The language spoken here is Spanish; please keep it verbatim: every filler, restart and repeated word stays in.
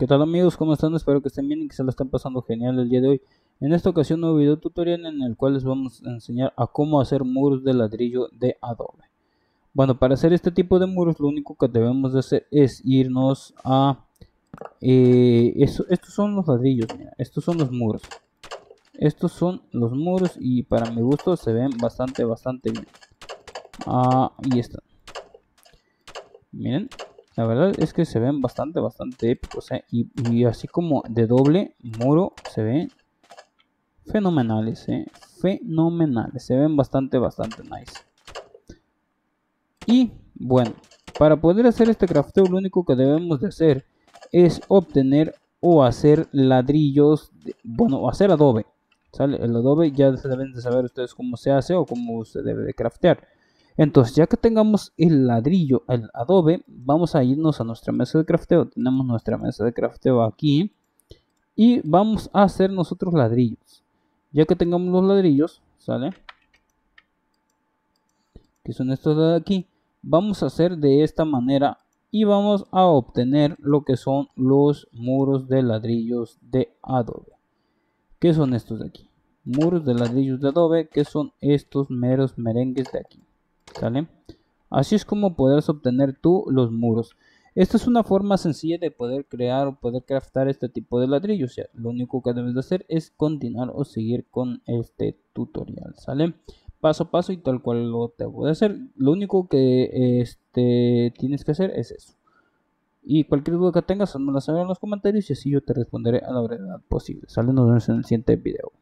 ¿Qué tal amigos? ¿Cómo están? Espero que estén bien y que se lo estén pasando genial el día de hoy. En esta ocasión un nuevo video tutorial en el cual les vamos a enseñar a cómo hacer muros de ladrillo de Adobe. Bueno, para hacer este tipo de muros lo único que debemos de hacer es irnos a... Eh, eso- estos son los ladrillos, mira, estos son los muros. Estos son los muros y para mi gusto se ven bastante, bastante bien. Ah, y están. Miren. La verdad es que se ven bastante, bastante épicos, ¿eh? y, y así como de doble muro se ven fenomenales, ¿eh? Fenomenales. Se ven bastante, bastante nice. Y bueno, para poder hacer este crafteo lo único que debemos de hacer es obtener o hacer ladrillos, de, bueno, o hacer adobe. ¿Sale? El adobe ya se deben de saber ustedes cómo se hace o cómo se debe de craftear. Entonces, ya que tengamos el ladrillo, el adobe, vamos a irnos a nuestra mesa de crafteo. Tenemos nuestra mesa de crafteo aquí. Y vamos a hacer nosotros ladrillos. Ya que tengamos los ladrillos, ¿sale? Que son estos de aquí. Vamos a hacer de esta manera. Y vamos a obtener lo que son los muros de ladrillos de Adobe. ¿Qué son estos de aquí? Muros de ladrillos de Adobe, que son estos meros merengues de aquí. ¿Sale? Así es como podrás obtener tú los muros. Esta es una forma sencilla de poder crear o poder craftar este tipo de ladrillos. Ya, lo único que debes de hacer es continuar o seguir con este tutorial, ¿sale? Paso a paso y tal cual lo te voy a hacer. Lo único que este, tienes que hacer es eso. Y cualquier duda que tengas, házmela saber en los comentarios y así yo te responderé a la brevedad posible. Sale, nos vemos en el siguiente video.